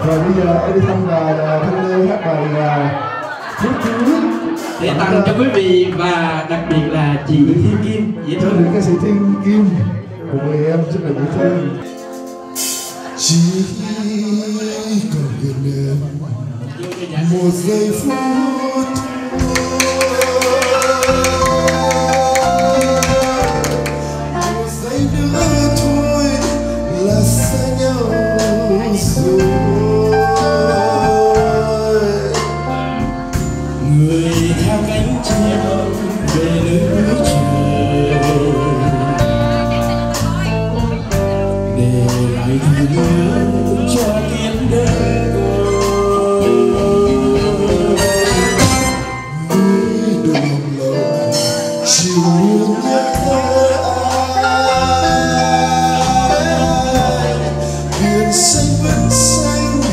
Rồi bây giờ Eddie Thanh và Thanh Lê hát bài Phút Cuối để tặng cho quý vị và đặc biệt là chị Thiên Kim dễ cho thương. những ca sĩ Thiên Kim một người em rất là dễ thương. Chỉ còn gần em một giây phút Người theo cánh chim về lưới trời để lại thì nhớ cho kiếp đời với đồng lòng chiều hướng nhớ ai biển xanh vẫn xanh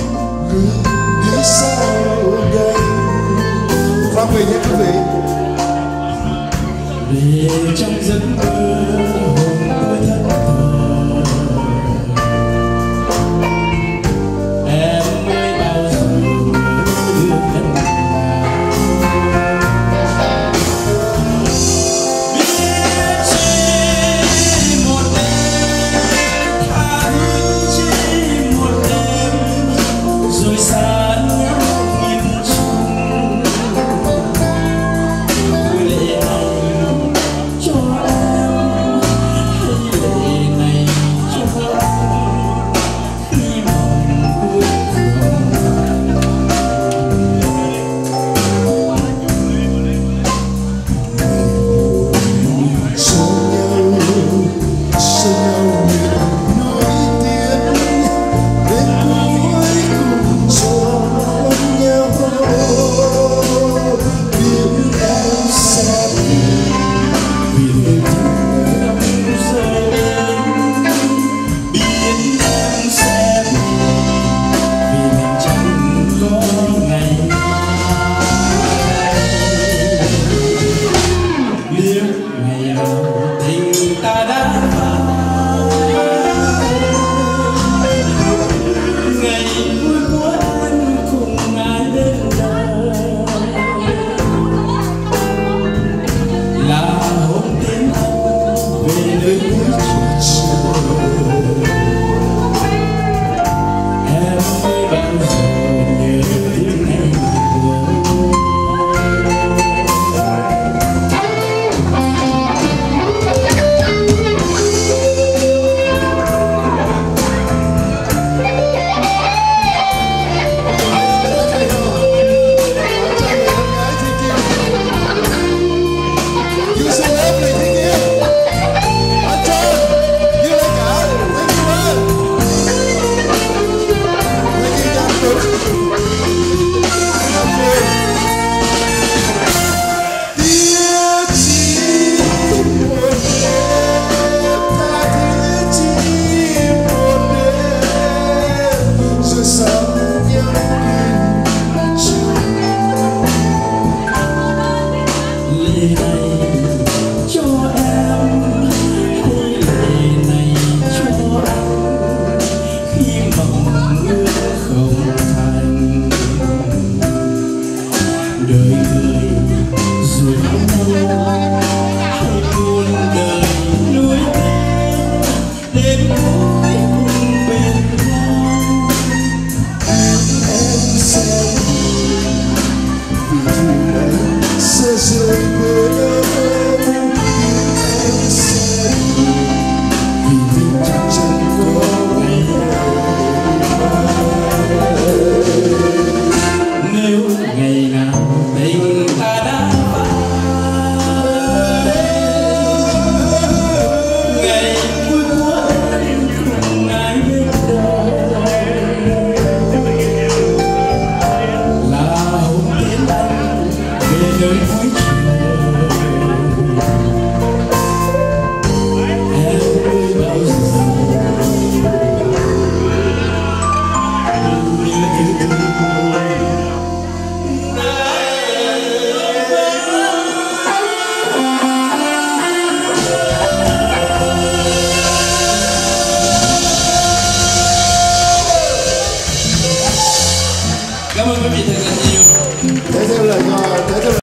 Cảm ơn quý vị thật là nhiều.